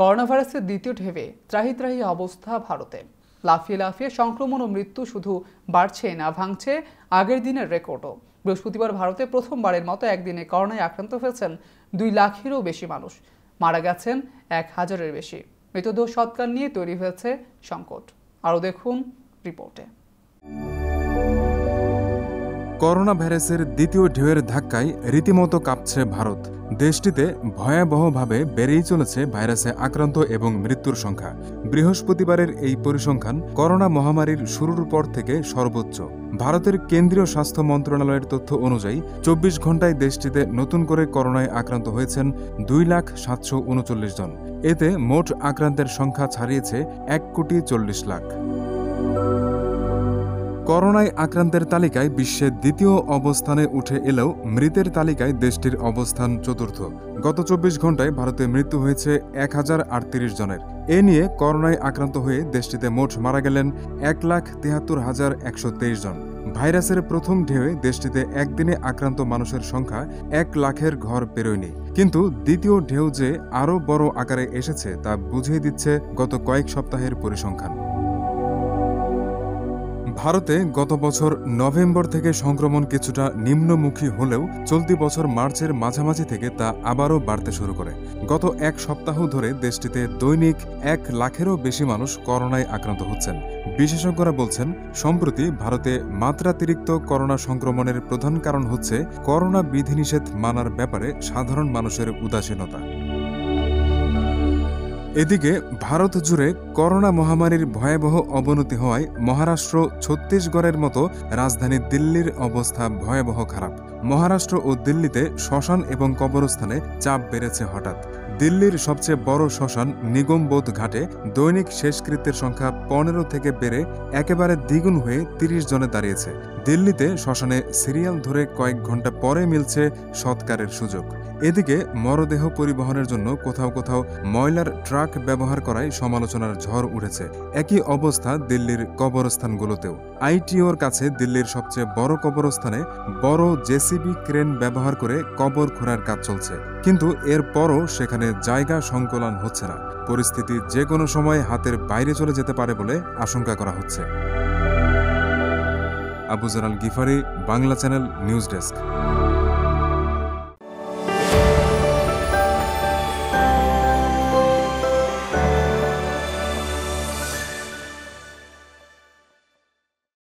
Corona ভাইরাসের দ্বিতীয় ঢেউয়ে ত্রাহি ত্রাহি অবস্থা ভারতে। লাফিয়ে লাফিয়ে সংক্রমণ ও মৃত্যু শুধু বাড়ছে না, ভাঙছে আগের দিনের রেকর্ডও। বৃহস্পতিবার ভারতে প্রথমবারের মতো একদিনে করোনায় আক্রান্ত হয়েছেন 2 লাখেরও বেশি মানুষ, মারা গেছেন 1000-এর বেশি। মৃতদেহ সৎকার নিয়ে তৈরি হয়েছে সংকট। আরও দেখুন রিপোর্টে। করোনা ভাইরাসের দ্বিতীয় ঢেউয়ের ধাক্কায় রীতিমতো কাঁপছে ভারত। দেশটিতে ভয়াবহভাবে বেড়েই চলেছে ভাইরাসে আক্রান্ত এবং মৃত্যুর সংখ্যা। বৃহস্পতিবারের এই পরিসংখ্যান করোনা মহামারীর শুরুর পর থেকে সর্বোচ্চ। ভারতের কেন্দ্রীয় স্বাস্থ্য মন্ত্রণালয়ের তথ্য অনুযায়ী 24 ঘণ্টায় দেশটিতে নতুন করে করোনায় আক্রান্ত হয়েছেন 2,739 জন। এতে মোট আক্রান্তের সংখ্যা ছাড়িয়েছে 1,40,00,000। করোনায় আক্রান্তের তালিকায় বিশ্বের দ্বিতীয় অবস্থানে উঠে এলেও মৃতের তালিকায় দেশটির অবস্থান চতুর্থ। গত 24 ঘণ্টায় ভারতে মৃত্যু হয়েছে 1038 জনের। এ নিয়ে করোনায় আক্রান্ত হয়ে দেশটিতে মোট মারা গেলেন 1,73,123 জন। ভাইরাসের প্রথম ঢেউয়ে দেশটিতে একদিনে আক্রান্ত মানুষের সংখ্যা 1 লাখের ঘর পেরোয়নি। কিন্তু দ্বিতীয় ঢেউ যে আরও বড় আকারে এসেছে তা বুঝিয়ে দিচ্ছে গত কয়েক সপ্তাহের পরিসংখ্যান। ভারতে গত বছর নভেম্বর থেকে সংক্রমণ কিছুটা নিম্নমুখী হলেও চলতি বছর মার্চের মাঝামাঝি থেকে তা আবারও বাড়তে শুরু করে। গত এক সপ্তাহ ধরে দেশটিতে দৈনিক 1 লাখেরও বেশি মানুষ করোনায় আক্রান্ত হচ্ছেন। বিশেষজ্ঞরা বলছেন, সম্প্রতি ভারতে মাত্রাতিরিক্ত করোনা সংক্রমণের প্রধান কারণ হচ্ছে করোনা বিধিনিষেধ মানার ব্যাপারে সাধারণ মানুষের উদাসীনতা। এদিকে ভারত জুড়ে করোনা মহামারীর ভয়াবহ অবনতি হওয়ায় মহারাষ্ট্র, ছত্তিশগড়ের মতো রাজধানী দিল্লির অবস্থা ভয়াবহ খারাপ। মহারাষ্ট্র ও দিল্লিতে শ্মশান এবং কবরস্থানে চাপ বেড়েছে হঠাৎ। দিল্লির সবচেয়ে বড় শ্মশান নিগমবোধ ঘাটে দৈনিক শেষকৃত্যের সংখ্যা 15 থেকে বেড়ে একেবারে দ্বিগুণ হয়ে 30 জনে দাঁড়িয়েছে। দিল্লিতে শ্মশানে সিরিয়াল ধরে কয়েক ঘন্টা পরে মিলছে সৎকারের সুযোগ। এদিকে মরদেহ পরিবহনের জন্য কোথাও কোথাও ময়লার ট্রাক ব্যবহার করায় সমালোচনার ঝড় উঠেছে। একই অবস্থা দিল্লির কবরস্থানগুলোতেও। আইটিওর কাছে দিল্লির সবচেয়ে বড় কবরস্থানে বড় জেসিবি ক্রেন ব্যবহার করে কবর খোঁড়ার কাজ চলছে, কিন্তু এরপরও সেখানে জায়গা সংকুলান হচ্ছে না। পরিস্থিতি যে কোনো সময় হাতের বাইরে চলে যেতে পারে বলে আশঙ্কা করা হচ্ছে। Abu Jalal Gifari, Bangla channel, news desk.